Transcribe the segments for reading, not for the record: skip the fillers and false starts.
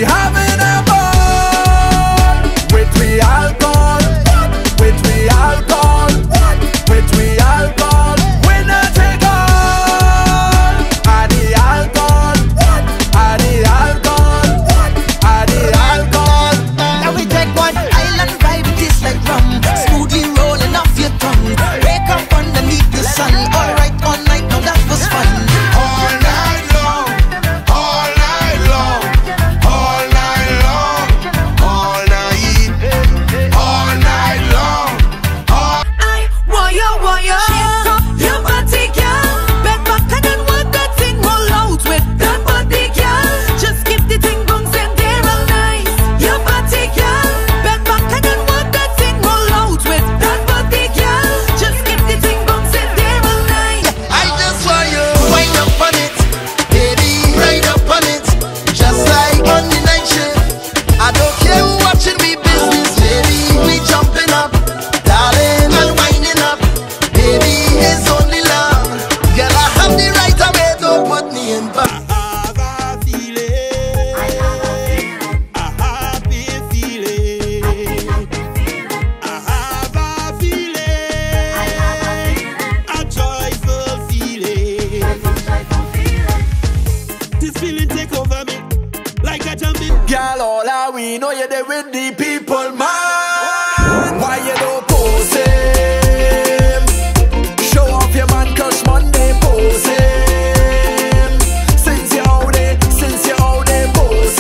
having a ball with we alcohol, with we alcohol, with we alcohol. We not take all of the alcohol, of the alcohol, of the alcohol. Now we take one island vibe, it is like rum, smoothly rolling off your tongue. Wake up underneath the sun. Alright, all night, now that was fun. All night long, all night long, all night long, all night, all night long. I want you, shake up your body, girl. Bend back and then want that thing roll out with that body, girl. Just keep the thing bouncing there all night. Your body, girl. Bend back and then want that thing roll out with that body, girl. Just keep the thing bouncing there all night. I just want you wind up on it, baby, ride up on it, just like on the night shift. I don't care who watching me business, baby, we jumping up, darling, and winding up, baby, it's only love. Girl, I have the right away, don't put me in back. I have a feeling, I have a happy feeling, I have a feeling, a joyful feeling. This feeling take over me like a jumping. Girl, all I we know you there with the people, man. Why you don't pose him? Show off your man crush Monday, pose him. Since you're out there, pose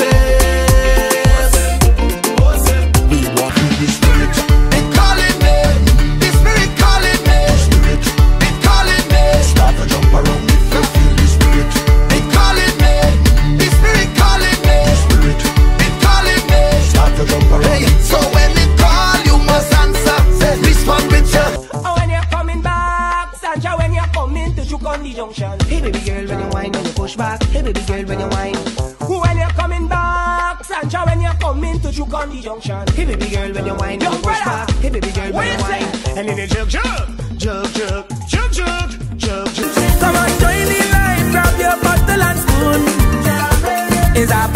him. We want the spirit. It calling me, the spirit calling me. It calling me. Start to jump around if you feel the spirit. It calling me, the spirit calling me. It calling me. Start to jump around. Hey, so when it call, you must answer. Say respond with you. Oh, when you're coming back, Sandra, when you're coming to juke on the junction. Hey baby girl, when you whine, when you push back. Hey baby girl, when you whine. When you're coming back, Sandra, when you're coming to juke on the junction. Hey baby girl, when you whine, when you push back. Hey baby girl, when you whine. And then you jug, jug. Come on, join the line, grab your bottle and spoon. It's a